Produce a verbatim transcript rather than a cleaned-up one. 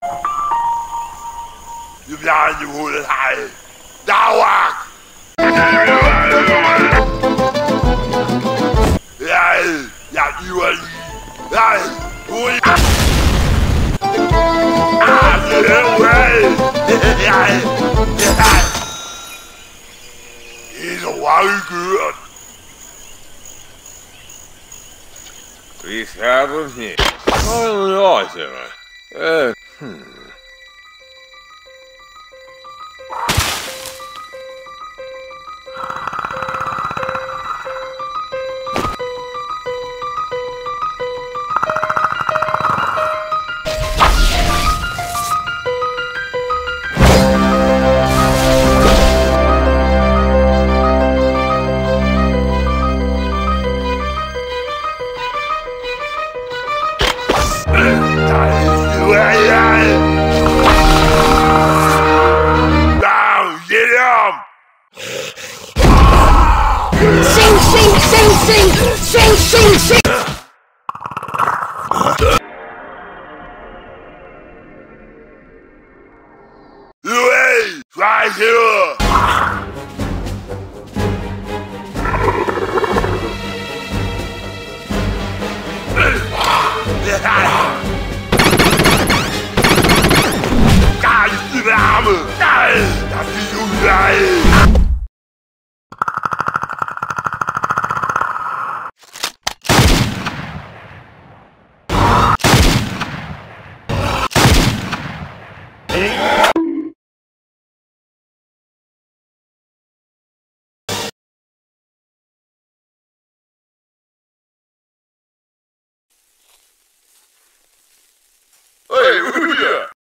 You blind you who is high. Dawak! Yeah, yeah, you are. Yeah, who is. Ah, the way! Yeah, yeah. He's a wild good. Vi schapen niet. Oh, ja, zeg maar. Eh, hmm. Sing, sing, sing, sing, sing, sing, sing. Hey, right here.